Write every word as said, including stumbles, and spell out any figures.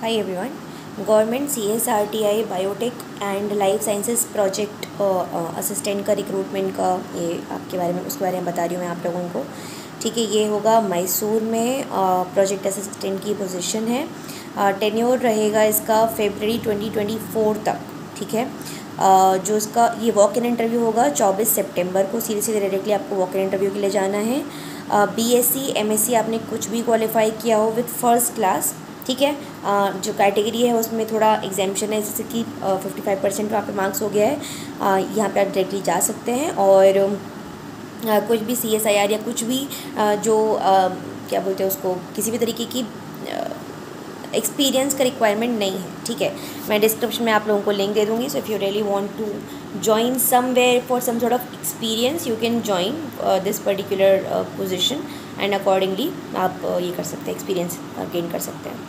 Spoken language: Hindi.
Hi everyone. Government C S R T I biotech and life sciences project assistant का रिक्रूटमेंट का ये आपके बारे में उसके बारे में बता रही हूँ मैं आप लोगों को। ठीक है, ये होगा मैसूर में प्रोजेक्ट असिस्टेंट की पोजीशन है। टेन्योर रहेगा इसका फेबररी ट्वेंटी ट्वेंटी फोर तक। ठीक है, uh, जो इसका ये वॉक इन इंटरव्यू होगा चौबीस सितंबर को। सीधे सीधे डायरेक्टली आपको वॉक इन इंटरव्यू के लिए जाना है। B S C M S C आपने कुछ भी क्वालिफाई किया हो विथ फर्स्ट क्लास। ठीक है, uh, जो कैटेगरी है उसमें थोड़ा एग्जामेशन है, जैसे कि फिफ्टी फाइव परसेंट वहाँ पे मार्क्स हो गया है। uh, यहाँ पे आप डायरेक्टली जा सकते हैं और uh, कुछ भी सी एस आई आर या कुछ भी uh, जो uh, क्या बोलते हैं उसको, किसी भी तरीके की एक्सपीरियंस का रिक्वायरमेंट नहीं है। ठीक है, मैं डिस्क्रिप्शन में आप लोगों को लिंक दे दूँगी। So if you really want to join somewhere for some sort of experience you can join this particular position and accordingly आप uh, ये कर सकते हैं, एक्सपीरियंस गेन कर सकते हैं।